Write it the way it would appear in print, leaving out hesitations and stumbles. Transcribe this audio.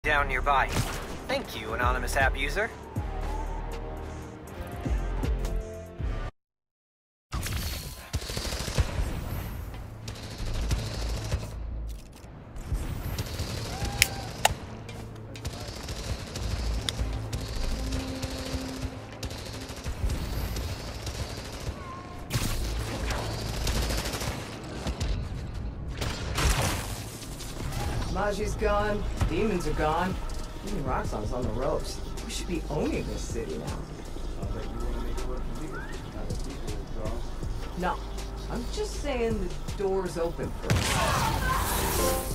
down nearby. Thank you, anonymous app user. Maji's gone, demons are gone, even Roxxon's on the ropes. We should be owning this city now. No, I'm just saying the door's open for us.